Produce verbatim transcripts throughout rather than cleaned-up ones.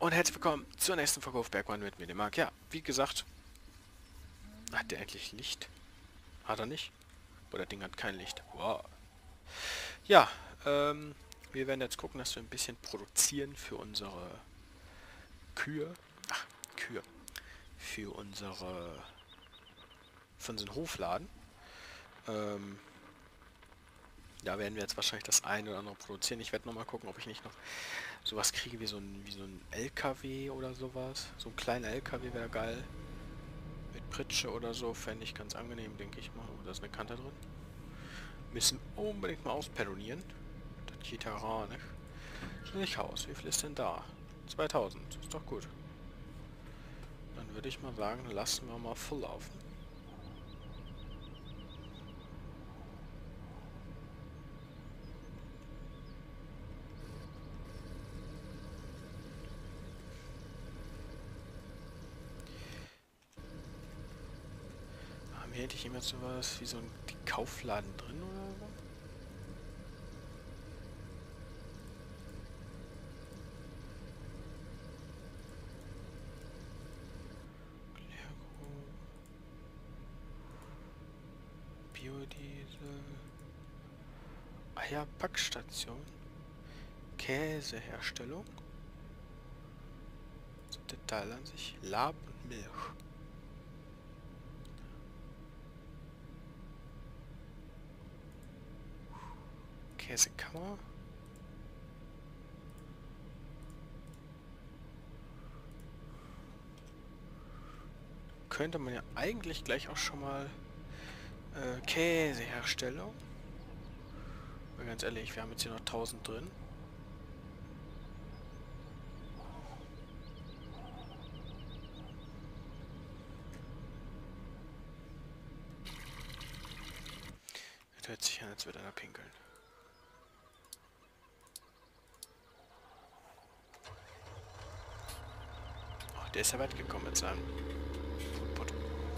Und herzlich willkommen zur nächsten Folge auf Bergmann mit Medimark. Ja, wie gesagt, hat der endlich Licht? Hat er nicht? Oder das Ding hat kein Licht. Wow. Ja, ähm, wir werden jetzt gucken, dass wir ein bisschen produzieren für unsere Kühe. Ach, Kühe. Für unsere... für unseren Hofladen. Ähm, da werden wir jetzt wahrscheinlich das eine oder andere produzieren. Ich werde nochmal gucken, ob ich nicht noch sowas kriege wie so ein, wie so ein L K W oder sowas. So ein kleiner L K W wäre geil. Mit Pritsche oder so fände ich ganz angenehm, denke ich mal. Oh, da ist eine Kante drin. Müssen unbedingt mal ausperonieren. Das geht ja gar nicht. Milchhaus, wie viel ist denn da? zweitausend, ist doch gut. Dann würde ich mal sagen, lassen wir mal voll laufen. Haben wir endlich immer sowas wie so ein Kaufladen drin oder so? Biodiesel. Eierpackstation. Käseherstellung. So Detailansicht. Lab und Milch. Käsekammer. Könnte man ja eigentlich gleich auch schon mal äh, Käseherstellung. Aber ganz ehrlich, wir haben jetzt hier noch tausend drin. Das hört sich an, als würde einer pinkeln. Oh, der ist ja weit gekommen mit seinem Put.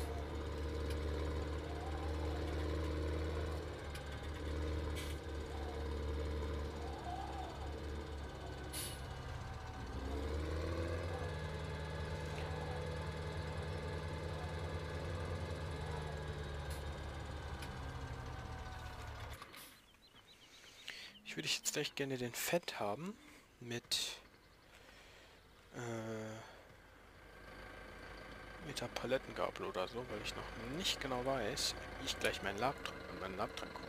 Ich würde jetzt gleich gerne den Fett haben mit äh, mit der Palettengabel oder so, weil ich noch nicht genau weiß, wie ich gleich meinen Lab an meinen Lab dran komme.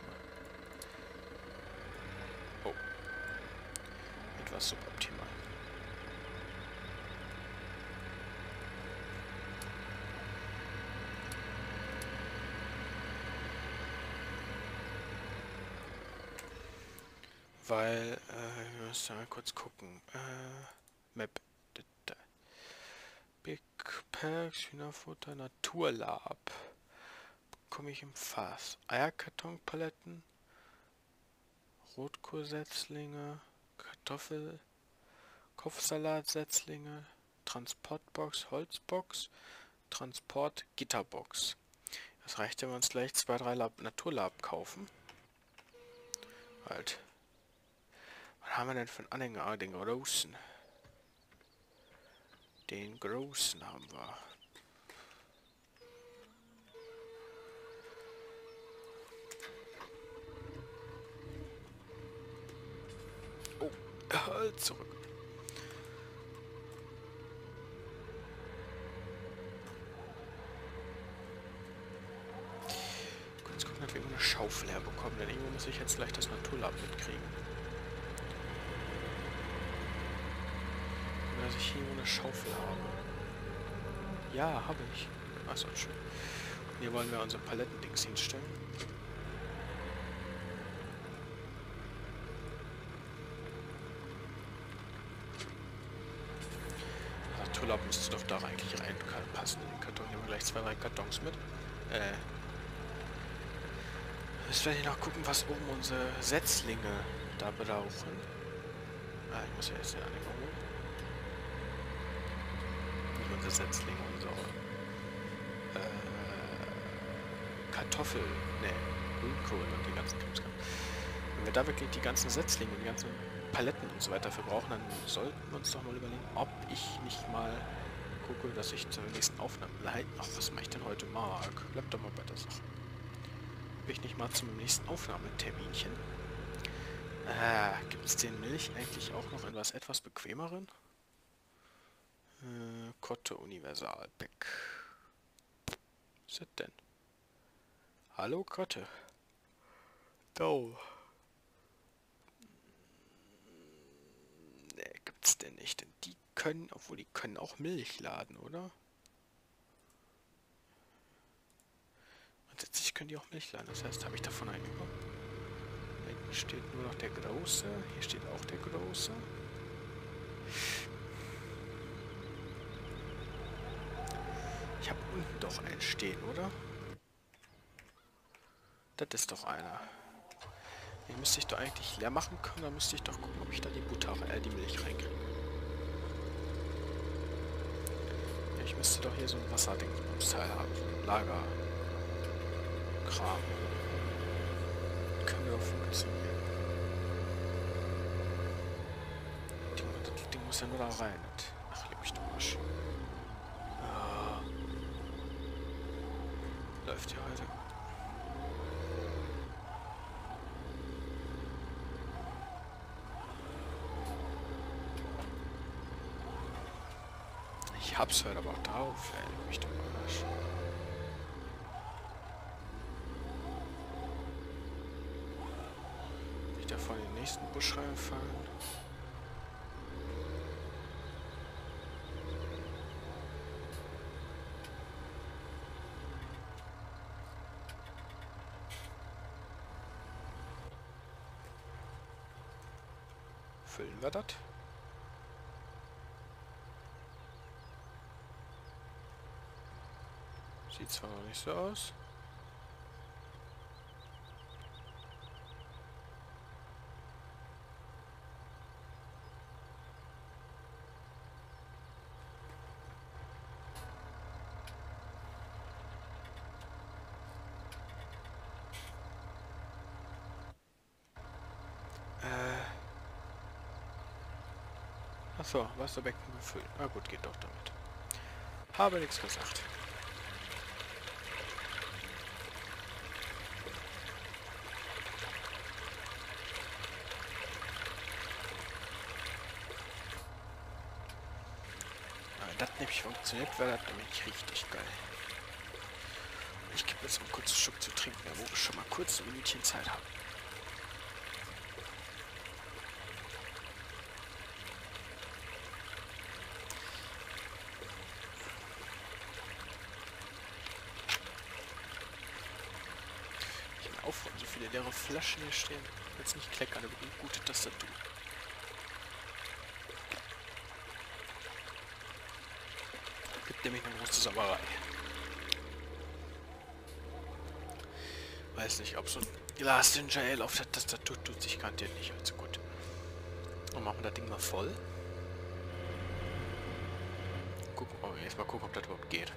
Oh, etwas suboptimal. Weil, äh, wir müssen mal kurz gucken. Äh, Map. Big Packs, Hühnerfutter, Naturlab. Bekomme ich im Fass. Eierkartonpaletten, Rotkohlsetzlinge, Kartoffel, Kopfsalatsetzlinge, Transportbox, Holzbox, Transport, Gitterbox. Das reicht, wenn wir uns gleich zwei, drei Lab Naturlab kaufen. Halt. Was haben wir denn für einen Anhänger? Ah, den großen. Den großen haben wir. Oh, halt zurück. Kurz gucken, ob wir eine Schaufel herbekommen, denn irgendwo muss ich jetzt gleich das Naturlab mitkriegen. Oder dass ich hier eine Schaufel habe. Ja, habe ich. Achso, schön. Hier wollen wir unsere Palettendings hinstellen. Naturlab müsste doch da eigentlich reinpassen in den Karton. Nehmen wir gleich zwei, drei Kartons mit. Äh. Jetzt werde ich noch gucken, was oben unsere Setzlinge da brauchen. Ah, ich muss ja erst den Anhänger holen. Nicht unsere Setzlinge, unsere äh, Kartoffel, ne, Grünkohl und die ganzen Krimskrams. Wenn wir da wirklich die ganzen Setzlinge, die ganzen Paletten und so weiter verbrauchen, dann sollten wir uns doch mal überlegen, ob ich nicht mal gucke, dass ich zur nächsten Aufnahme leiten. Ach, was mache ich denn heute, Marc? Bleib doch mal bei der Sache. Ob ich nicht mal zum nächsten Aufnahmeterminchen? Äh, gibt es den Milch eigentlich auch noch in was etwas bequemeren? Äh, Kotte Universal Pack. Was ist das denn? Hallo Kotte. Do. Ne, gibt's denn nicht. Denn die können, obwohl die können auch Milch laden, oder? Grundsätzlich können die auch Milch laden. Das heißt, habe ich davon einen über? Da hinten steht nur noch der Große. Hier steht auch der Große. Ich habe unten doch einen stehen, oder? Das ist doch einer. Den müsste ich doch eigentlich leer machen können. Dann müsste ich doch gucken, ob ich da die Butter, äh, die Milch reinkriege. Ja, ich müsste doch hier so ein Wasserdingsbums-Teil haben. So ein Lagerkram. Kann ja auch funktionieren. Die, das Ding muss ja nur da rein. Ach, leck mich doch Arsch. Ah. Läuft ja heute. Ich hab's halt aber auch drauf, ey. Leck mich doch Arsch. Ich darf von den nächsten Busch reinfallen. Füllen wir das? Sieht zwar noch nicht so aus. Achso, Wasserbecken befüllen. Na gut, geht doch damit. Habe nichts gesagt. Wenn das nämlich funktioniert, wäre das nämlich richtig geil. Ich gebe jetzt mal kurz einen Schluck zu trinken, wo wir schon mal kurz ein Minütchen Zeit haben. Aufräumen, so viele leere Flaschen hier stehen. Jetzt nicht kleckern, aber eine gute Tastatur. Gibt nämlich eine große Sauerei. Weiß nicht, ob so ein Glas Ginger Ale auf der Tastatur tut sich garantiert nicht allzu gut. Und machen wir das Ding mal voll. Gucken, oh, jetzt mal gucken, ob das überhaupt geht.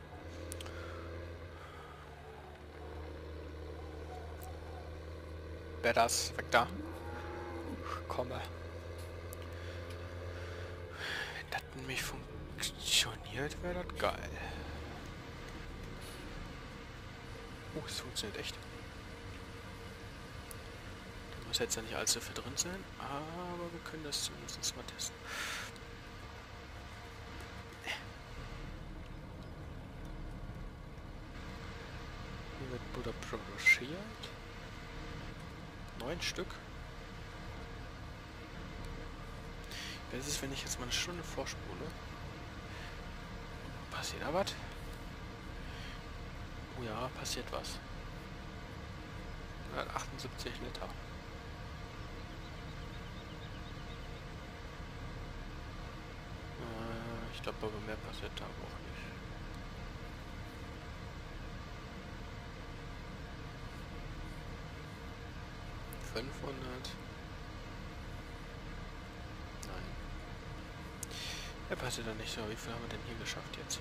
Wer das? Weg da. Komme. Wenn das nämlich funktioniert, wäre das geil. Oh, es funktioniert echt. Da muss jetzt ja nicht allzu viel drin sein, aber wir können das zumindest mal testen. Hier wird Butter produziert. Neun Stück. Was ist, wenn ich jetzt mal eine Stunde vorspule? Passiert da was? Oh ja, passiert was. hundertachtundsiebzig Liter. Äh, ich glaube, aber mehr passiert da aber auch nicht. fünfhundert. Nein. Er passiert da nicht so. Wie viel haben wir denn hier geschafft jetzt?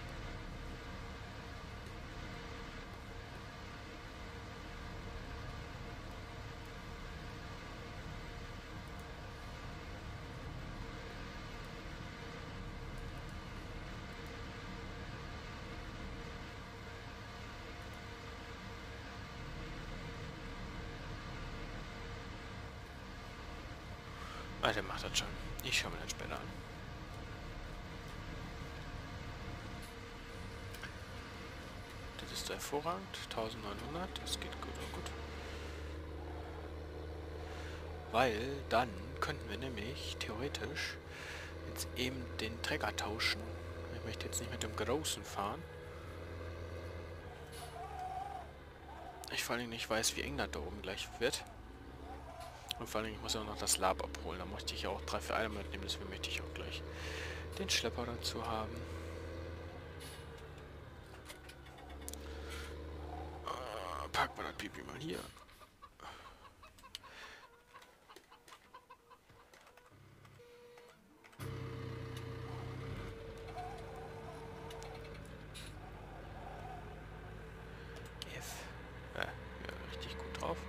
Ah, der macht das schon. Ich schau mir das später an. Das ist hervorragend. eintausendneunhundert, das geht gut und gut. Weil dann könnten wir nämlich theoretisch jetzt eben den Träger tauschen. Ich möchte jetzt nicht mit dem Großen fahren. Ich vor allem nicht weiß, wie eng das da oben gleich wird. Und vor allem, ich muss ja auch noch das Lab abholen. Da möchte ich ja auch drei für eine mitnehmen, deswegen möchte ich auch gleich den Schlepper dazu haben. Äh, packen wir das Pipi mal hier. Yes. Ja, ja, richtig gut drauf.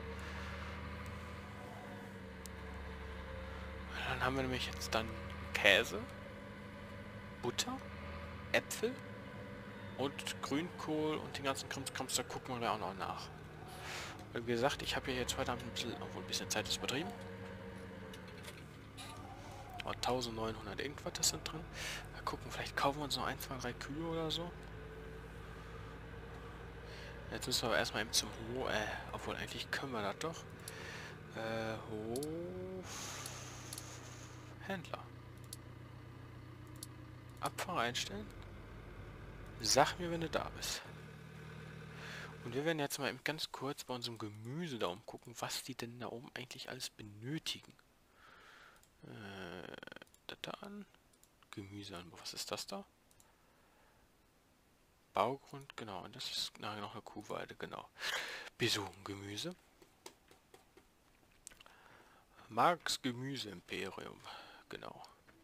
Dann haben wir nämlich jetzt dann Käse, Butter, Äpfel und Grünkohl und den ganzen Krimskrams, da gucken wir auch noch nach. Weil wie gesagt, ich habe ja jetzt heute Abend ein bisschen, obwohl ein bisschen Zeit ist übertrieben. Aber eintausendneunhundert irgendwas das sind drin. Mal gucken, vielleicht kaufen wir uns noch ein, zwei, drei Kühe oder so. Jetzt müssen wir aber erstmal eben zum Hof, äh, obwohl eigentlich können wir das doch. Äh, Hofhändler. Abfahrer einstellen. Sag mir, wenn du da bist. Und wir werden jetzt mal eben ganz kurz bei unserem Gemüse da umgucken, was die denn da oben eigentlich alles benötigen. Äh, das da an. Gemüseanbau. Was ist das da? Baugrund, genau. Und das ist nachher noch eine Kuhweide, genau. Besuchen, Marks Gemüse-Imperium, genau.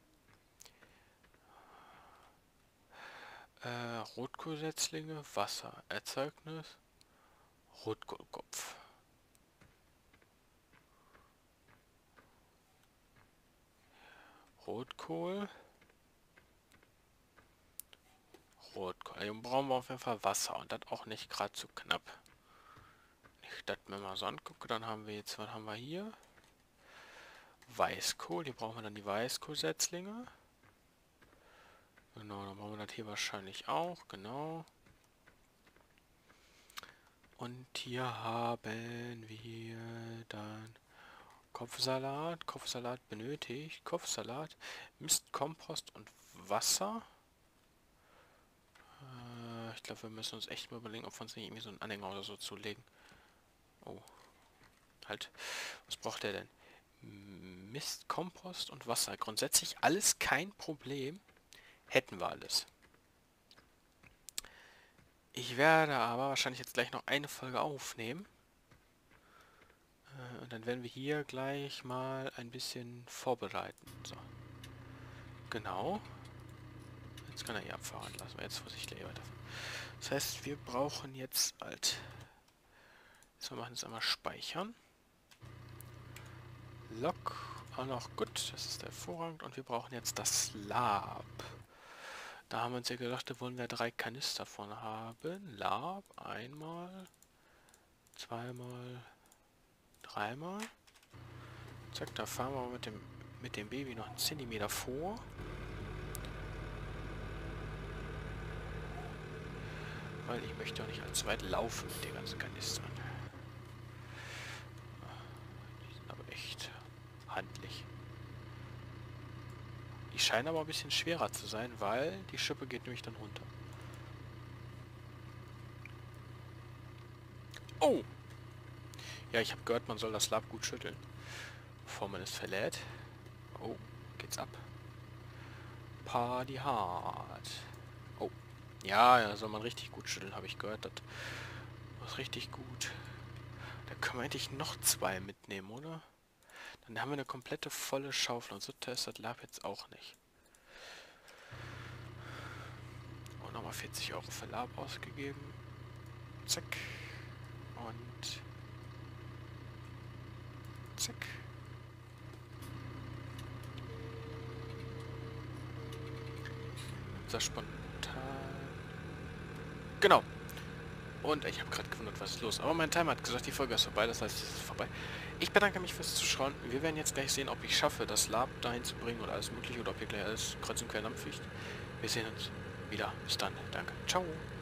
Äh, Rotkohlsetzlinge, Wasser, Erzeugnis, Rotkohlkopf. Rotkohl. Rotkohl. Hier brauchen wir auf jeden Fall Wasser und das auch nicht gerade zu knapp. Wenn ich das mir mal so angucke, dann haben wir jetzt, was haben wir hier? Weißkohl, hier brauchen wir dann die Weißkohlsetzlinge. Genau, dann brauchen wir das hier wahrscheinlich auch, genau. Und hier haben wir dann Kopfsalat. Kopfsalat benötigt. Kopfsalat, Mist, Kompost und Wasser. Äh, ich glaube, wir müssen uns echt mal überlegen, ob wir uns nicht irgendwie so einen Anhänger oder so zulegen. Oh. Halt. Was braucht der denn? Mist, Kompost und Wasser. Grundsätzlich alles kein Problem. Hätten wir alles. Ich werde aber wahrscheinlich jetzt gleich noch eine Folge aufnehmen. Äh, und dann werden wir hier gleich mal ein bisschen vorbereiten. So. Genau. Jetzt kann er hier abfahren. Lassen wir jetzt vorsichtig weiter. Das heißt, wir brauchen jetzt halt... Jetzt wir machen jetzt einmal speichern. Log. Auch noch gut. Das ist hervorragend. Und wir brauchen jetzt das Lab. Da haben wir uns ja gedacht, da wollen wir drei Kanister von haben. Lab. Einmal. Zweimal. Dreimal. Zack, da fahren wir mit dem, mit dem Baby noch einen Zentimeter vor. Weil ich möchte auch nicht allzu weit laufen mit den ganzen Kanistern. Die sind aber echt handlich. Die scheinen aber ein bisschen schwerer zu sein, weil die Schippe geht nämlich dann runter. Oh! Ja, ich habe gehört, man soll das Lab gut schütteln, bevor man es verlädt. Oh, geht's ab. Party hard. Oh. Ja, ja, soll man richtig gut schütteln, habe ich gehört. Das ist richtig gut. Da können wir eigentlich noch zwei mitnehmen, oder? Dann haben wir eine komplette volle Schaufel. Und so teuer das Lab jetzt auch nicht. Und nochmal vierzig Euro für Lab ausgegeben. Zack. Und... Zack. Unser spontan... Genau. Und ich habe gerade gewundert, was ist los. Aber mein Timer hat gesagt, die Folge ist vorbei, das heißt, es ist vorbei. Ich bedanke mich fürs Zuschauen. Wir werden jetzt gleich sehen, ob ich schaffe, das Lab dahin zu bringen oder alles mögliche, oder ob hier gleich alles kreuz und quer dampfliegt. Wir sehen uns wieder. Bis dann. Danke. Ciao.